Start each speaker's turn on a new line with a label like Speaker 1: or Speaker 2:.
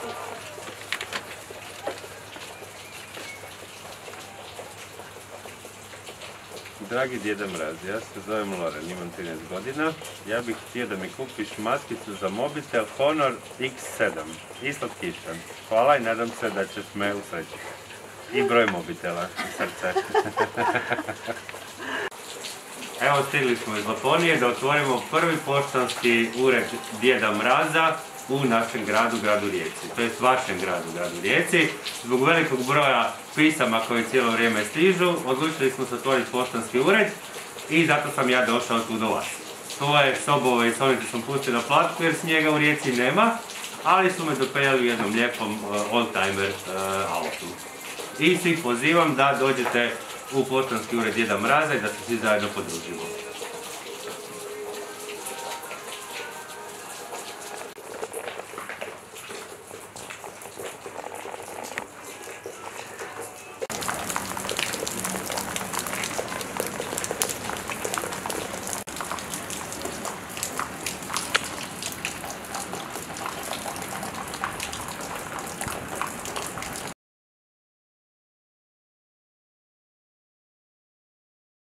Speaker 1: Dragi Djeda Mraz, ja se zovem Goran, imam 13 godina. Ja bih htio da mi kupiš maskicu za mobitel Honor X7 i slatkiša. Hvala i nadam se da ćeš me usrećiti. I broj mobitela, srce. Evo, stigli smo iz Laponije da otvorimo prvi poštanski ured Djeda Mraza u našem gradu, gradu Rijeci. To jest vašem gradu, gradu Rijeci. Zbog velikog broja pisama koji cijelo vrijeme stižu, odlučili smo se otvoriti poštanski ured i zato sam ja došao tu do vas. Svoje sobove i stolice sam pustio na platku jer snijega u Rijeci nema, ali su me dopeljali u jednom lijepom oldtimer autu. I svih pozivam da dođete u poštanski ured Djeda Mraza i da se svi zajedno podružimo.